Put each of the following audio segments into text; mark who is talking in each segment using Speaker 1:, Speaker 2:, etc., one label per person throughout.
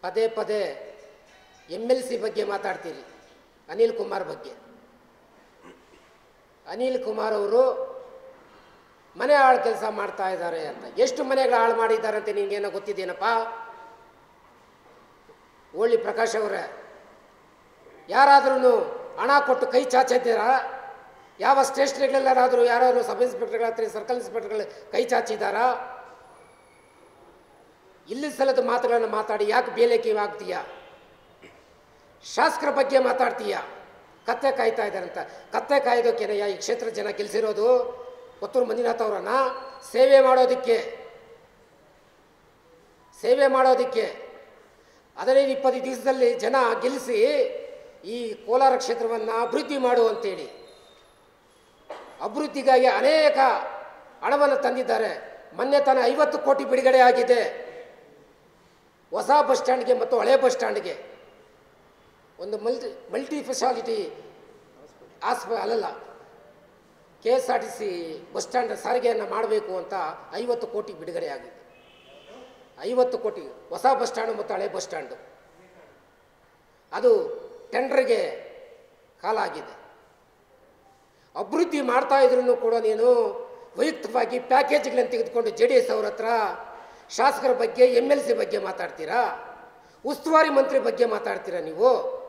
Speaker 1: ಪದೇ ಪದೇ MLC ಬಗ್ಗೆ ಮಾತಾಡ್ತೀರಿ. ಅನಿಲ್ ಕುಮಾರ್ ಬಗ್ಗೆ. ಅನಿಲ್ ಕುಮಾರ್ ಅವರು ಮನೆ ಹಾಳು ಕೆಲಸ ಮಾಡ್ತಾ ಇದ್ದಾರೆ ಅಂತ. ಎಷ್ಟು ಮನೆಗಳು ಹಾಳು ಮಾಡಿದ್ದಾರೆ ಅಂತ ನಿನಗೇನೋ ಗೊತ್ತಿದ್ದೇನಪ್ಪ? ಓಳ್ಳಿ ಪ್ರಕಾಶ್ ಅವರೇ, ಯಾರಾದ್ರೂ ಹಣ ಕೊಟ್ಟು ಕೈ ಚಾಚಿದ್ದೀರಾ? ಯಾವ ಸ್ಟೇಷನ್ಗಳಲ್ಲಾದರೂ ಯಾರಾದರೂ ಸಬ್ ಇನ್ಸ್ಪೆಕ್ಟರ್ಗಳ ಹತ್ರ ಸರ್ಕಲ್ ಇನ್ಸ್ಪೆಕ್ಟರ್ಗಳು ಕೈ ಚಾಚಿದ್ದಾರಾ? ಇಲ್ಲಿ ಸಲದ ಮಾತುಗಳನ್ನು ಮಾತಾಡಿ ಯಾಕೆ ಬೇಲೇಕಿ ಆಗ್ತೀಯ? ಶಾಸಕರ ಬಗ್ಗೆ ಮಾತಾಡ್ತೀಯ. ಕತ್ತೆ ಕಾಯ್ತಾ ಇದ್ದಾರಂತ. ಕತ್ತೆ ಕಾಯ್ದೋಕೆನೆಯ ಈ ಕ್ಷೇತ್ರ ಜನ ಗೆಲ್ಲಿಸಿರೋದು? ಕೊತ್ತೂರು ಮಂಜುನಾಥ್ ಅವರನ್ನ ಸೇವೆ ಮಾಡೋದಕ್ಕೆ 15-20 ದಿವಸದಲ್ಲಿ ಜನ ಗೆಲ್ಲಿಸಿ ಈ ಕೋಲಾರ ಕ್ಷೇತ್ರವನ್ನು ಅಭಿವೃದ್ಧಿ ಮಾಡು ಅಂತೇಳಿ ಅಭಿವೃದ್ಧಿಗಾಗಿ ಅನೇಕ ಹಣವನ್ನು ತಂದಿದ್ದಾರೆ. ಮೊನ್ನೆ ತಾನೇ 50 ಕೋಟಿ ಬಿಡುಗಡೆ ಆಗಿದೆ. ಹೊಸ ಬಸ್ ಸ್ಟ್ಯಾಂಡ್ಗೆ ಮತ್ತು ಹಳೆ ಬಸ್ ಸ್ಟ್ಯಾಂಡ್ಗೆ ಒಂದು multi speciality KSRTC bus stand ಸಾರಿಗೆಯನ್ನು ಮಾಡಬೇಕು ಅಂತ 50 ಕೋಟಿ ಬಿಡುಗಡೆ ಆಗಿದೆ. 50 ಕೋಟಿ ಹೊಸ ಬಸ್ ಸ್ಟ್ಯಾಂಡು ಮತ್ತು ಹಳೆ ಬಸ್ ಸ್ಟ್ಯಾಂಡು. ಅದು ಟೆಂಡರ್ಗೆ ಕಾಲಾಗಿದೆ. ಅಭಿವೃದ್ಧಿ ಮಾಡ್ತಾ ಇದ್ರೂ ಕೂಡ ನೀನು ವೈಯಕ್ತಿಕವಾಗಿ ಪ್ಯಾಕೇಜ್ಗಳನ್ನು ತೆಗೆದುಕೊಂಡು JDS ಅವ್ರ ಹತ್ರ ಶಾಸಕರ ಬಗ್ಗೆ MLC ಬಗ್ಗೆ ಮಾತಾಡ್ತೀರಾ? ಉಸ್ತುವಾರಿ ಮಂತ್ರಿ ಬಗ್ಗೆ ಮಾತಾಡ್ತೀರಾ? ನೀವು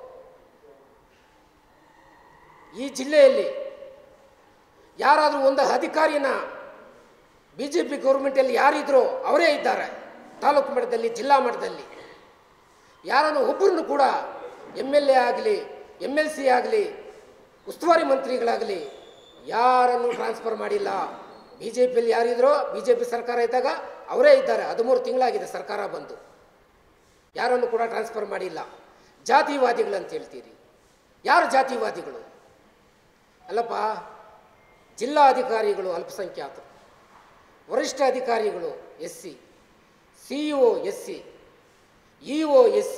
Speaker 1: ಈ ಜಿಲ್ಲೆಯಲ್ಲಿ ಯಾರಾದರೂ ಒಂದು ಅಧಿಕಾರಿನ BJP ಗೌರ್ಮೆಂಟಲ್ಲಿ ಯಾರಿದ್ರೋ ಅವರೇ ಇದ್ದಾರೆ. ತಾಲೂಕು ಮಟ್ಟದಲ್ಲಿ, ಜಿಲ್ಲಾ ಮಟ್ಟದಲ್ಲಿ ಯಾರನ್ನು ಒಬ್ಬರನ್ನು ಕೂಡ MLA ಆಗಲಿ, MLC ಆಗಲಿ, ಉಸ್ತುವಾರಿ ಮಂತ್ರಿಗಳಾಗಲಿ ಯಾರನ್ನು ಟ್ರಾನ್ಸ್ಫರ್ ಮಾಡಿಲ್ಲ. BJPಯಲ್ಲಿ ಯಾರಿದ್ರೋ, BJP ಸರ್ಕಾರ ಇದ್ದಾಗ ಅವರೇ ಇದ್ದಾರೆ. 13 ತಿಂಗಳಾಗಿದೆ ಸರ್ಕಾರ ಬಂದು. ಯಾರನ್ನು ಕೂಡ ಟ್ರಾನ್ಸ್ಫರ್ ಮಾಡಿಲ್ಲ. ಜಾತಿವಾದಿಗಳಂತ ಹೇಳ್ತೀರಿ. ಯಾರು ಜಾತಿವಾದಿಗಳು? ಅಲ್ಲಪ್ಪ, ಜಿಲ್ಲಾ ಅಧಿಕಾರಿಗಳು ಅಲ್ಪಸಂಖ್ಯಾತರು, ವರಿಷ್ಠ ಅಧಿಕಾರಿಗಳು SC, CEO SC, EO SC,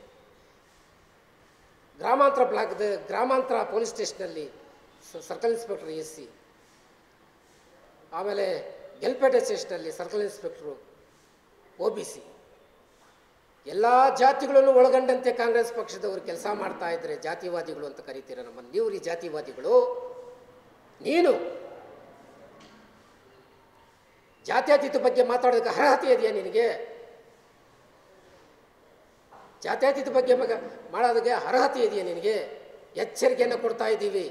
Speaker 1: ಗ್ರಾಮಾಂತರ ಪೊಲೀಸ್ ಸ್ಟೇಷನಲ್ಲಿ ಸರ್ಕಲ್ ಇನ್ಸ್ಪೆಕ್ಟರ್ SC, ಆಮೇಲೆ ಗೆಲ್ಪೇಟೆ ಸ್ಟೇಷನಲ್ಲಿ ಸರ್ಕಲ್ ಇನ್ಸ್ಪೆಕ್ಟರು OBC. ಎಲ್ಲ ಜಾತಿಗಳನ್ನು ಒಳಗೊಂಡಂತೆ ಕಾಂಗ್ರೆಸ್ ಪಕ್ಷದವರು ಕೆಲಸ ಮಾಡ್ತಾ ಇದ್ರೆ ಜಾತಿವಾದಿಗಳು ಅಂತ ಕರೀತೀರ ನಮ್ಮನ್ನು. ನೀವು ಈ ಜಾತಿವಾದಿಗಳು. ನೀನು ಜಾತ್ಯತೀತ ಬಗ್ಗೆ ಮಾತಾಡೋದಕ್ಕೆ ಅರ್ಹತೆ ಇದೆಯಾ ನಿನಗೆ? ಜಾತ್ಯತೀತ ಬಗ್ಗೆ ಮಾಡೋದಕ್ಕೆ ಅರ್ಹತೆ ಇದೆಯಾ ನಿನಗೆ? ಎಚ್ಚರಿಕೆಯನ್ನು ಕೊಡ್ತಾ ಇದ್ದೀವಿ.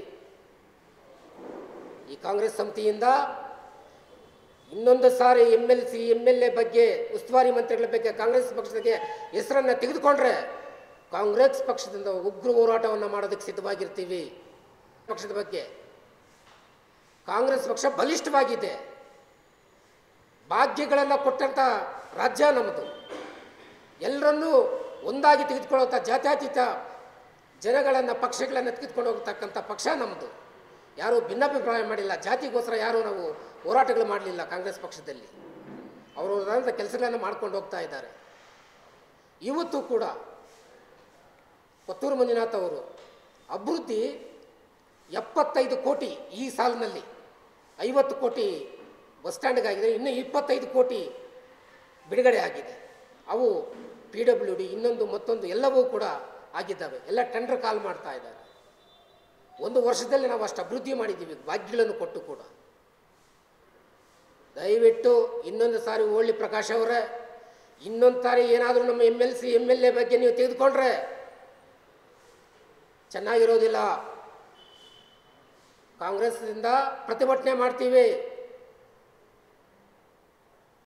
Speaker 1: ಈ ಕಾಂಗ್ರೆಸ್ ಸಮಿತಿಯಿಂದ ಇನ್ನೊಂದು ಸಾರಿ MLC MLA ಬಗ್ಗೆ, ಉಸ್ತುವಾರಿ ಮಂತ್ರಿಗಳ ಬಗ್ಗೆ ಕಾಂಗ್ರೆಸ್ ಪಕ್ಷದ ಹೆಸರನ್ನು ತೆಗೆದುಕೊಂಡ್ರೆ ಕಾಂಗ್ರೆಸ್ ಪಕ್ಷದಿಂದ ಉಗ್ರ ಹೋರಾಟವನ್ನು ಮಾಡೋದಕ್ಕೆ ಸಿದ್ಧವಾಗಿರ್ತೀವಿ. ಪಕ್ಷದ ಬಗ್ಗೆ ಕಾಂಗ್ರೆಸ್ ಪಕ್ಷ ಬಲಿಷ್ಠವಾಗಿದೆ. ಭಾಗ್ಯಗಳೆಲ್ಲ ಕೊಟ್ಟಂಥ ರಾಜ್ಯ ನಮ್ಮದು. ಎಲ್ಲರನ್ನೂ ಒಂದಾಗಿ ತೆಗೆದುಕೊಳ್ಳುವಂಥ ಜಾತ್ಯತೀತ ಜನಗಳನ್ನು, ಪಕ್ಷಗಳನ್ನು ತೆಗೆದುಕೊಂಡು ಹೋಗ್ತಕ್ಕಂಥ ಪಕ್ಷ ನಮ್ಮದು. ಯಾರೂ ಭಿನ್ನಾಭಿಪ್ರಾಯ ಮಾಡಿಲ್ಲ. ಜಾತಿಗೋಸ್ಕರ ಯಾರೂ ನಾವು ಹೋರಾಟಗಳು ಮಾಡಲಿಲ್ಲ ಕಾಂಗ್ರೆಸ್ ಪಕ್ಷದಲ್ಲಿ. ಅವರವರಾದ ಕೆಲಸಗಳನ್ನು ಮಾಡ್ಕೊಂಡು ಹೋಗ್ತಾ ಇದ್ದಾರೆ. ಇವತ್ತು ಕೂಡ ಕೊತ್ತೂರು ಮಂಜುನಾಥ್ ಅವರು ಅಭಿವೃದ್ಧಿ 75 ಕೋಟಿ ಈ ಸಾಲಿನಲ್ಲಿ, 50 ಕೋಟಿ ಬಸ್ ಸ್ಟ್ಯಾಂಡ್ಗಾಗಿದೆ, ಇನ್ನೂ 25 ಕೋಟಿ ಬಿಡುಗಡೆ ಆಗಿದೆ. ಅವು PWD ಇನ್ನೊಂದು ಮತ್ತೊಂದು ಎಲ್ಲವೂ ಕೂಡ ಆಗಿದ್ದಾವೆ. ಎಲ್ಲ ಟೆಂಡರ್ ಕಾಲ್ ಮಾಡ್ತಾ ಇದ್ದಾರೆ. ಒಂದು ವರ್ಷದಲ್ಲಿ ನಾವು ಅಷ್ಟು ಅಭಿವೃದ್ಧಿ ಮಾಡಿದ್ದೀವಿ ಭಾಗ್ಯಗಳನ್ನು ಕೊಟ್ಟು ಕೂಡ. ದಯವಿಟ್ಟು ಇನ್ನೊಂದು ಸಾರಿ ಓಳ್ಳಿ ಪ್ರಕಾಶ್ ಅವರೇ, ಇನ್ನೊಂದು ಸಾರಿ ಏನಾದರೂ ನಮ್ಮ MLC MLA ಬಗ್ಗೆ ನೀವು ತೆಗೆದುಕೊಂಡ್ರೆ ಚೆನ್ನಾಗಿರೋದಿಲ್ಲ. ಕಾಂಗ್ರೆಸ್ನಿಂದ ಪ್ರತಿಭಟನೆ ಮಾಡ್ತೀವಿ.